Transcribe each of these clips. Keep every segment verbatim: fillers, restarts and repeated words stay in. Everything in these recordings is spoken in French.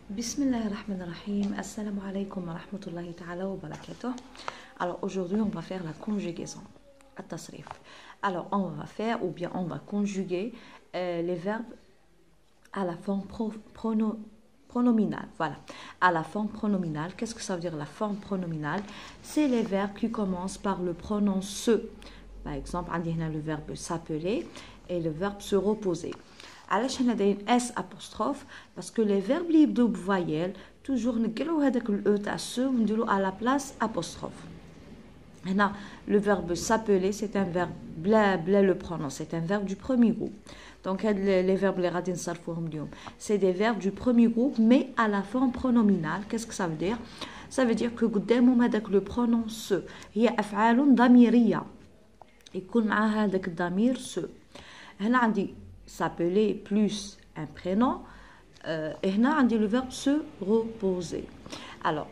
Bismillahirrahmanirrahim. Assalamu alaikum wa rahmatullahi ta'ala wa barakatuh. Alors aujourd'hui on va faire la conjugaison. At-tasrif. Alors on va faire ou bien on va conjuguer euh, les verbes à la forme pro, prono, pronominale. Voilà. À la forme pronominale. Qu'est-ce que ça veut dire la forme pronominale? C'est les verbes qui commencent par le pronom se. Par exemple, on a le verbe s'appeler et le verbe se reposer. علاش هنا دايرين اس apostrophe parce que les verbes اللي يبداو بفويال toujours نقلو هذاك الاو تاع سو ونديرو à la place apostrophe. هنا le verbe s'appeler c'est un verbe بلا بلا le pronom, c'est un verbe du premier groupe. Donc هاد les verbes اللي غادي نصرفوهم اليوم c'est des verbes du premier groupe mais à la forme pronominale. Qu'est-ce que ça veut dire? Ça veut dire que قدامهم هذاك le pronom se هي افعال ضميريه يكون معاها هذاك الضمير se. هنا عندي s'appeler plus un prénom euh, et هنا عندي le verbe se reposer. Alors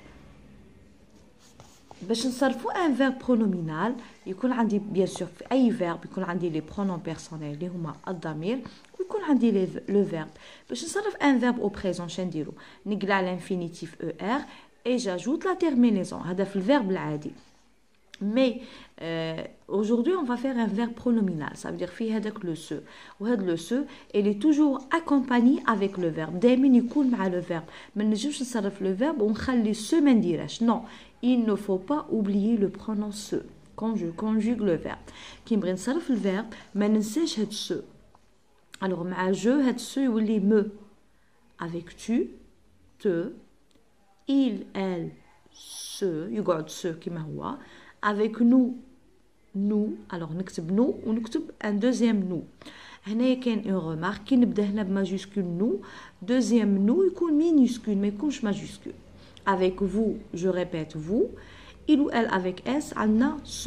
باش نصرفوا un verbe pronominal يكون عندي bien sûr في اي verbe يكون عندي les pronoms personnels اللي هما الضمير ويكون عندي le verbe. باش نصرف un verbe au présent شنو نديرو؟ نقلع l'infinitif er et j'ajoute la terminaison. هذا في الverbe العادي. Mais euh, aujourd'hui, on va faire un verbe pronominal. Ça veut dire فيه هذاك le se. وهذا le se, il est toujours accompagné avec le verbe. دائما يكون مع le verbe. ما نجمش نصرف le verbe ونخلي se ما نديرهاش. Non, il ne faut pas oublier le pronom se quand je conjugue le verbe. كي نبغي نصرف le verbe ما ننساش هاد se. Alors مع je هاد se يولي me. Avec tu, te, il, elle, se يقعد se كما هو. Avec nous, nous, alors نكتب nous ونكتب un deuxième nous. هنا كاين une remarque كي نبدا هنا بماجيسكول nous, deuxième nous يكون minuscule ما يكونش majuscule. Avec vous, je répète vous, il ou elle avec s عندنا se.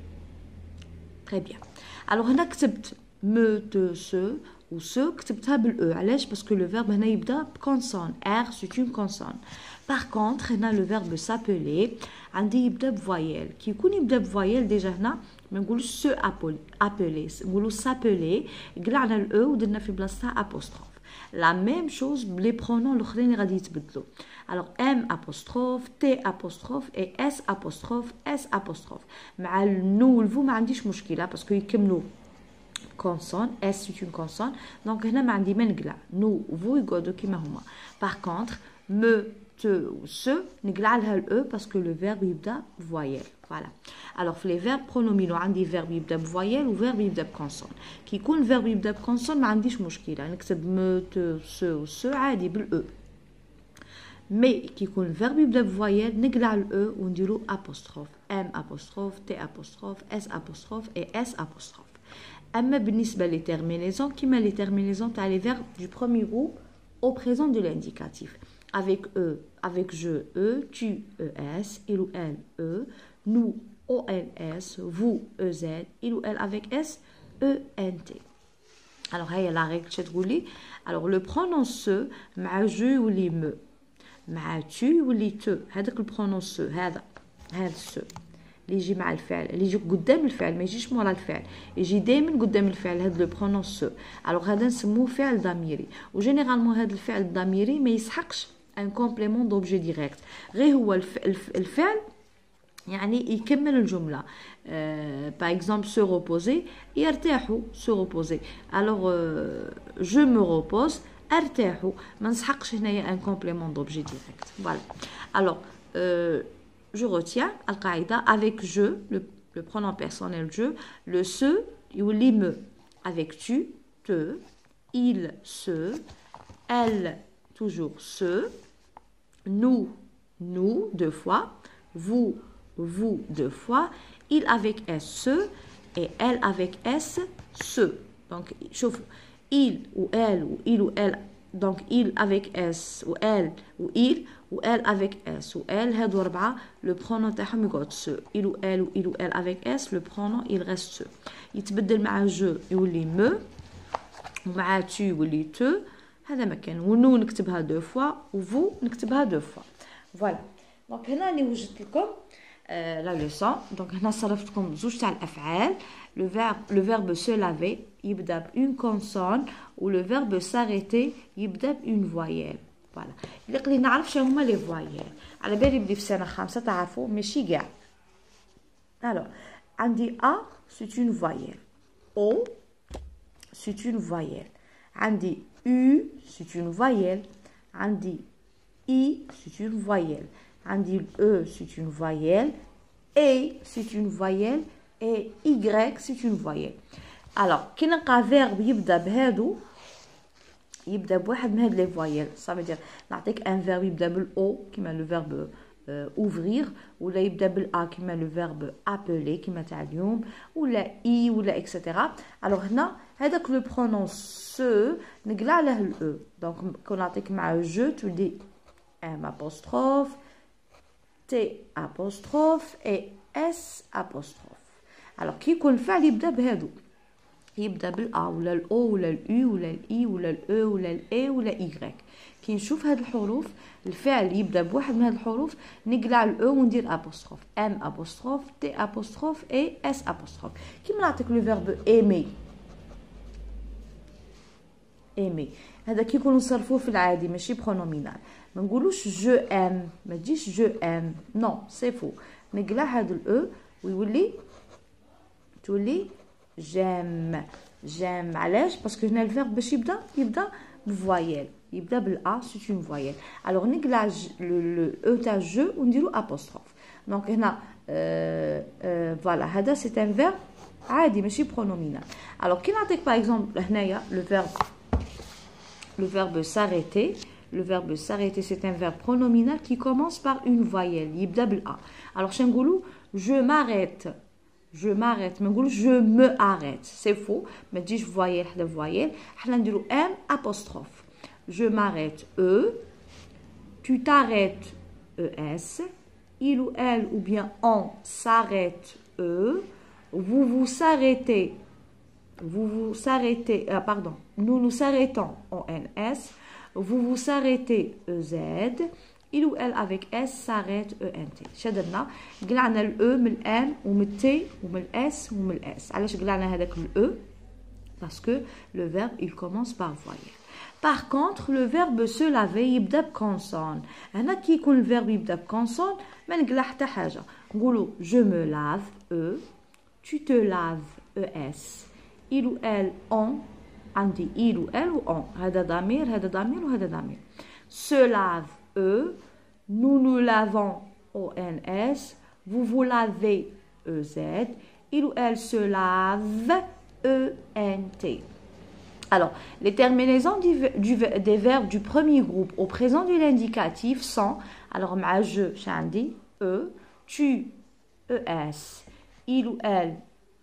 Très bien. Alors هنا كتبت me, te, se ou se كتبتها بالاو. علاش؟ parce que le verbe هنا يبدا بكونسون. r c'est une consonne. Par contre, هنا le verbe s'appeler عندي يبدا بفويال. كي يكون يبدا بفويال ديجا هنا ما نقولوش se appeler نقولو s'appeler قلعنا الاو ودرنا في بلاصتها apostrophe. La même chose بلي برونون الاخرين اللي غادي يتبدلوا. Alors m apostrophe, t apostrophe et s apostrophe, s apostrophe. مع النو والفو ما عنديش مشكله باسكو يكملوا consonne. S c'est une consonne. Donc هنا ما عندي ما نقلع. نو وفو يقعدوا كيما هما. Par contre, me te ou se نقلع لها ال e parce que le verbe يبدا بفويال. Voilà. Alors في les verbes pronominaux عندي verbe يبدا بفويال و verbe يبدا بكونسون. كي يكون verbe يبدا بكونسون ما عنديش مشكله نكتب me te se و se عادي بال e. Mais كي يكون verbe يبدا بفويال نقلع ال e ونديرو apostrophe. M apostrophe, T apostrophe, S apostrophe et S apostrophe. أما بالنسبة les terminaisons كيما les terminaisons تاع les verbes du premier groupe au présent de l'indicatif. Avec eux, avec je, eux, tu, es, il ou elle, eux, nous, o l s, vous, e z, il ou elle avec s, e n t. Alors, هي la règle تقولي. Alors, le pronom se مع je يولي me, مع tu يولي te. هذاك le pronom se, هذا هذا se. اللي يجي مع الفعل اللي يجي قدام الفعل ما يجيش مورا الفعل يجي دائما قدام الفعل هذا لو برونون سو. الوغ هذا نسموه فعل ضميري وجينيرالمون هذا الفعل الضميري ما يسحقش ان كومبليمون دوبجي ديريكت غير هو الفعل يعني يكمل الجمله. باغ اكزومبل سو ريبوزي يرتاحوا سو ريبوزي. الوغ جو مو ريبوز ارتاحوا ما نسحقش هنايا ان كومبليمون دوبجي ديريكت. فوالا. الوغ je retiens القاعدة avec je le, le pronom personnel je le se يولي me. Avec tu, te, il, se, elle, toujours se, nous, nous, deux fois, vous, vous, deux fois, il avec s, se, et elle avec s, se. Donc, chauffe, il ou elle ou il ou elle. Donc, il avec s ou elle ou il ou elle avec s ou elle هادو أربعة le pronom تاعهم يقعد se. il ou elle ou il ou elle avec s le pronom il reste se. يتبدل مع je يولي me ومع tu يولي te. هذا مكان. ونو نكتبها دو فوا وفو نكتبها دو فوا. فوالا. دونك هنا راني وجدت لكم لا ليسون. دونك هنا صرفتكم زوج تاع الافعال. Le verbe, le verbe se laver يبدا بune consonne ou le verbe s'arrêter يبدا بune voyelle. فوالا اللي قلي نعرف شنو هما لي فوايال على بالي بلي في سنه خامسه تعرفوا ماشي كاع. الوغ عندي ا سي اون فوايال، او سي اون فوايال، عندي U c'est une voyelle, عندي I c'est une voyelle, عندي E c'est une voyelle, A c'est une voyelle et Y c'est une voyelle. alors كي نلقى verbe يبدا بهادو يبدا بواحد من هاد لي فوايل ça veut dire نعطيك ان verbe يبدا بالاو كيما لو verbe ouvrir ولا يبدا بالا كيما لو verbe appeler كيما تاع اليوم ولا اي ولا اكسيتيرا. alors هنا هذاك لو برونون سو نقلع له الاو دونك كون نعطيك مع جو تولي ام apostrophe تي apostrophe اي اس apostrophe. alors كي يكون الفعل يبدا بهادو يبدا بالا ولا الاو ولا الاو ولا الاي ولا الاو ولا الاي ولا ايغريك. كي نشوف هاد الحروف الفعل يبدا بواحد من هاد الحروف نقلع الاو وندير ابوستروف ام ابوستروف تي ابوستروف اي اس ابوستروف. كيما نعطيك لو فيرب ايمي ايمي هذا كي يكون نصرفوه في العادي ماشي برونومينال ما نقولوش جو ام ما تجيش جو ام نو سي فو نقلع هاد الاو ويولي تولي جيم جيم. علاش باسكو هنا الفيرب باش يبدا يبدا بفوايل يبدا بالا سي اون فوايل. الوغ نقلع لو او تاع جو ونديرو ابوستروف دونك هنا فوالا هذا سي ان فيرب عادي ماشي برونومينال. الوغ كي نعطيك باغ اكزومبل هنايا لو فيرب le verbe s'arrêter. Le verbe s'arrêter, c'est un verbe pronominal qui commence par une voyelle. يبدأ بالA. Alors, je نقولو je m'arrête. Je m'arrête. ما نقولو je me arrête. C'est faux. ما تجيش voyelle حدا voyelle. حنا نديرو M apostrophe. Je m'arrête E. Tu t'arrêtes E S. Il ou elle ou bien on s'arrête E. Vous vous s'arrêtez. Vous vous s'arrêtez, euh, pardon, nous nous s'arrêtons en N S, vous vous s'arrêtez E Z, il ou elle avec S s'arrête E N T. شدنا قلعنا ال E من ال N ومن ال T ومن ال S ومن ال S. علاش قلعنا هذاك ال E parce que le verbe il commence par voyelle. Par contre le verbe se laver يبدا بكونسون. هنا كي يكون الفيرب يبدا بكونسون ما نقلع حتى حاجه نقولوا je me lave E, tu te laves E S. il ou elle on عندي il ou elle ou on هذا ضمير هذا ضمير وهذا ضمير. se lave eux nous nous lavons O N S vous vous lavez E Z il ou elle se lave E N T. alors les terminaisons du, du, des verbes du premier groupe au présent de l'indicatif sont alors مع je عندي E tu E S il ou elle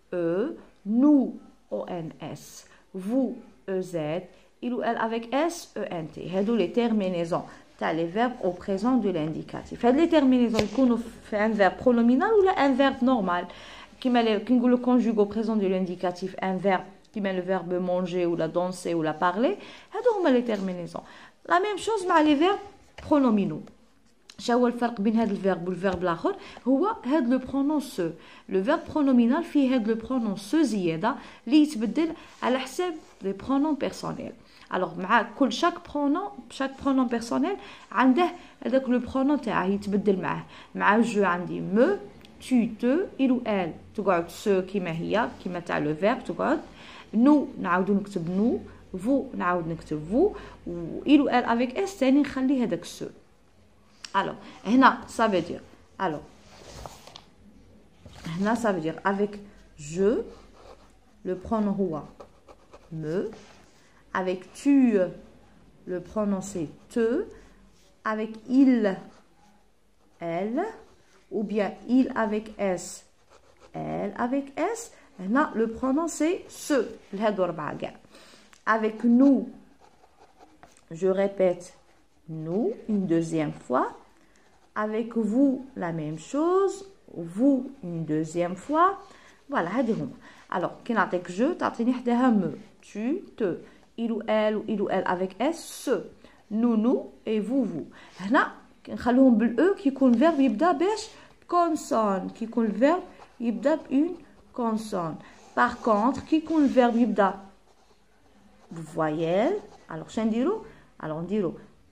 E nous O N S, vous E Z, il ou elle avec S E N T. هادو les terminaisons تاع les verbes au présent de l'indicatif. هاد les terminaisons يكونوا في un verbe pronominal ولا un verbe normal. كيما كي نقولوا conjugue au présent de l'indicatif un verbe كيما le verbe manger ou la danser ou la parler. هادو هما les terminaisons. La même chose مع les verbes pronominaux. شنو هو الفرق بين هذا الفيرب والفيرب الاخر؟ هو هذا لو برونون سو. لو فيرب برونومينال فيه هذا لو برونون سو زياده اللي يتبدل على حساب لي برونون بيرسونيل. الوغ مع كل شاك برونون شاك برونون بيرسونيل عنده هذاك لو برونون تاعه يتبدل معاه. مع جو عندي مو tu te il ou elle تقعد سو كيما هي كيما تاع لو فيرب تقعد. نو نعاودو نكتب نو. فو نعاود نكتب فو. و il ou elle avec اس ثاني نخلي هذاك سو. alors هنا ça veut dire alors هنا ça veut dire avec je le pronom هو me avec tu le pronom c'est te avec il elle ou bien il avec s elle avec s هنا le pronom c'est ce لهادو أربعة كاع. avec nous je répète nous une deuxième fois. avec vous la même chose. vous une deuxième fois. voilà هذه هما. alors كي نعطيك جو تعطيني حداها me tu te il ou elle ou il ou elle avec s ce nous nous et vous vous. هنا نخلوهم بالاو كي يكون الفيرب يبدا باش كونسون كي يكون الفيرب يبدا بون كونسون. par contre كي يكون الفيرب يبدا بفوايل alors شنو نديرو alors نديرو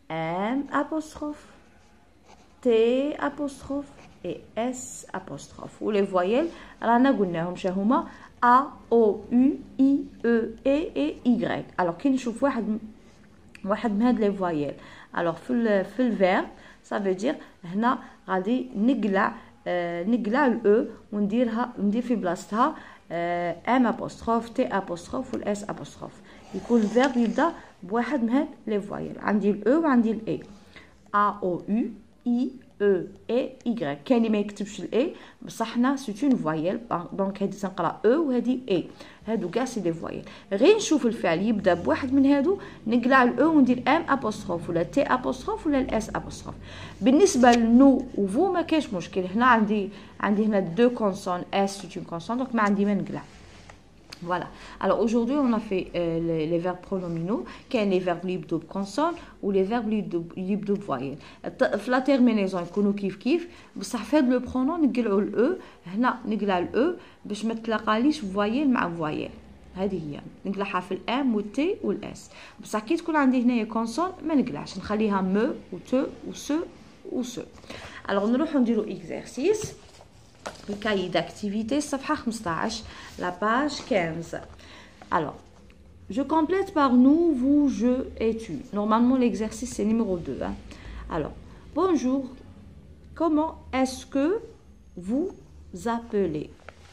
M apostrophe, T apostrophe et S apostrophe. Ou les voyelles, رانا قلناهم شهما A, O, U, I, E, E et Y. Alors كي نشوف واحد واحد من هاد لي فوايل alors في ال في الفيرب ça veut dire هنا غادي نقلع آه نقلع الاو ونديرها ندير في بلاصتها آه ام ابوستروف تي ابوستروف والاس ابوستروف يكون الفيرب يبدا بواحد من هاد لي فوايل عندي الاو وعندي الاي ا او يو اي او اي اي كاين اللي ما يكتبش الاي بصح حنا سي اون فوايل دونك هادي تنقرا او وهادي اي هادو كاع سي دي فوايل غير نشوف الفعل يبدا بواحد من هادو نقلع الاو وندير ام ابوستروف ولا تي ابوستروف ولا الاس ابوستروف بالنسبه لنو وفو ما كاينش مشكل هنا عندي عندي هنا دو كونسون اس سي اون كونسون دونك ما عندي ما نقلع. Voilà. Alors aujourd'hui, on a fait euh, les, les verbes pronominaux, qui sont les verbes libres de consonne ou les verbes libres de voyelle. La terminaison, يكونوا كيف كيف بصح في هذا لو برونون نقلعوا الاو هنا نقلع الاو باش ما تلاقاليش فوايل مع فوايل. هذه هي نقلعها في الام والتي والاس بصح كي تكون عندي هنايا كونسون ما نقلعش نخليها مو وتو وسو وسو. Alors نروحوا نديروا اكزرسيس le cahier d'activité, صفحة خمسطاش, la page quinze. Alors, je complète par nous, vous, je et tu. Normalement, l'exercice, c'est numéro deux. Hein. Alors, bonjour, comment est-ce que vous appelez?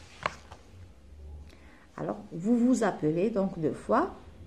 Alors, vous vous appelez, donc deux fois.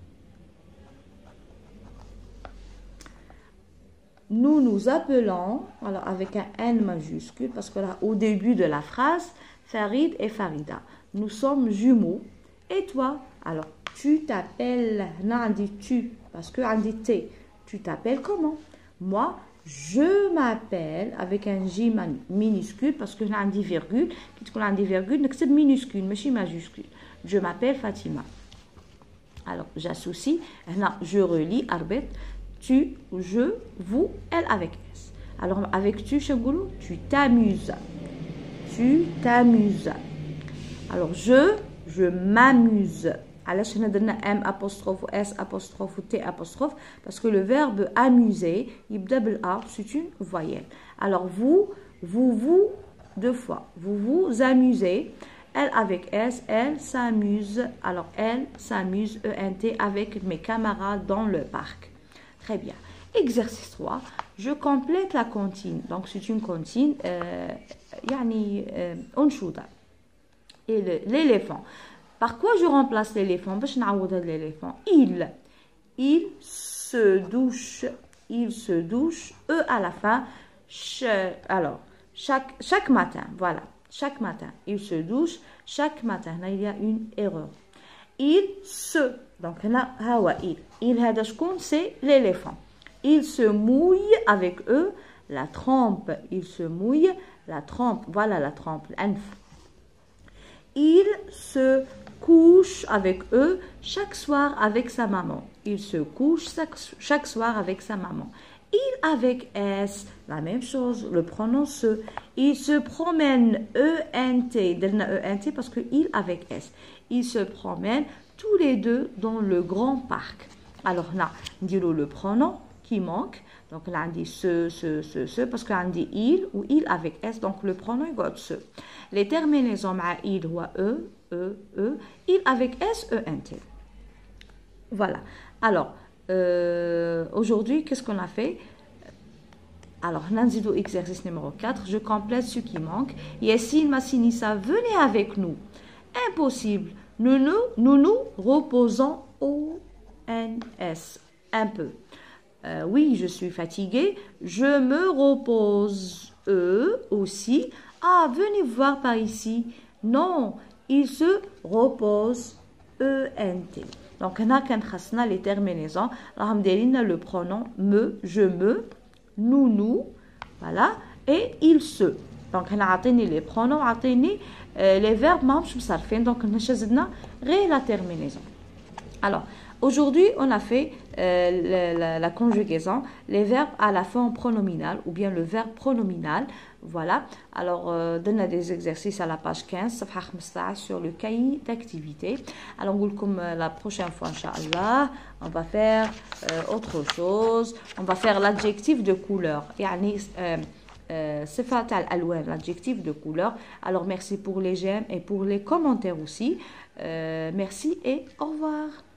Nous nous appelons, alors avec un N majuscule, parce que là, au début de la phrase, Farid et Farida. Nous sommes jumeaux. Et toi? Alors, tu t'appelles, non, on dit tu, parce que on dit T. Tu t'appelles comment? Moi, je m'appelle avec un J minuscule, parce que on dit virgule. Quand on dit virgule, c'est minuscule, mais c'est majuscule. Je m'appelle Fatima. Alors, j'associe, là, je relis, Arbet. Tu, je, vous, elle avec S. Alors avec tu, tu t'amuses. Tu t'amuses. Alors je, je m'amuse. Alors je vais donner M apostrophe, S apostrophe ou T apostrophe parce que le verbe amuser, il double A, c'est une voyelle. Alors vous, vous, vous, deux fois. Vous vous amusez. Elle avec S, elle s'amuse. Alors elle s'amuse, E N T, avec mes camarades dans le parc. Très bien. Exercice trois. Je complète la comptine. Donc, c'est une comptine. Euh, yani, euh, أنشودة. Et l'éléphant. Par quoi je remplace l'éléphant? باش نعوض هذا l'éléphant. Il. Il se douche. Il se douche. E à la fin. Ch alors, chaque, chaque matin. Voilà. Chaque matin. Il se douche. Chaque matin. Là, il y a une erreur. Il se. Donc, là, hawa il. Il هذا شكون c'est l'éléphant. Il se mouille avec eux la trempe. Il se mouille la trempe. Voilà la trempe. الأنف. Il se couche avec eux chaque soir avec sa maman. Il se couche chaque, chaque soir avec sa maman. Il avec S, la même chose, le pronom se. Il se promène, E N T, E N T parce que il avec S. Il se promène tous les deux dans le grand parc. Alors là, on dit le pronom qui manque. Donc là, on dit ce, ce, ce, ce, parce qu'on dit il ou il avec S. Donc le pronom, il va ce. Les terminaisons à il ou E, E, E. Il avec S, E, N, T. Voilà. Alors, euh, aujourd'hui, qu'est-ce qu'on a fait? Alors, Nanzido exercice numéro quatre. Je complète ce qui manque. Yassine Massinissa, venez avec nous. Impossible. Nous nous, nous, nous reposons au N S. Un peu. Euh, oui, je suis fatiguée. Je me repose. Eux aussi. Ah, venez voir par ici. Non, il se repose. E N T. Donc, on a les terminaisons. On a le pronom me, je me, nous, nous. Voilà. Et il se. Donc, on a les pronoms, on a les verbes. Donc, on a la terminaison. Alors, Aujourd'hui, on a fait euh, la, la, la conjugaison, les verbes à la forme pronominale ou bien le verbe pronominal. Voilà. Alors, euh, donne des exercices à la page quinze, صفحة خمسطاش, sur le cahier d'activité. Alors, on comme la prochaine fois, Inch'Allah, on va faire euh, autre chose. On va faire l'adjectif de couleur. يعني, euh, صفة تاع الألوان, l'adjectif de couleur. Alors, merci pour les j'aime et pour les commentaires aussi. Euh, merci et au revoir.